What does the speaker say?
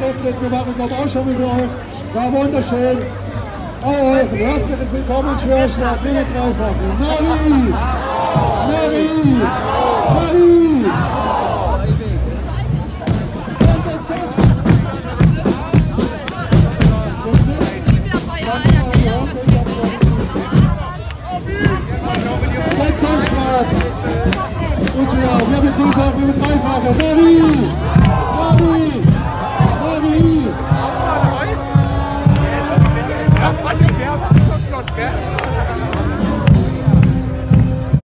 berichtet. Wir waren, glaube ich, auch schon mit euch. War wunderschön. Auch euch ein herzliches Willkommen in Schwörstadt. Viele Dreifache. Nari! Nari! Nari! Jetzt Samstag! Wir begrüßen auch mit Dreifache. Nari! Nari!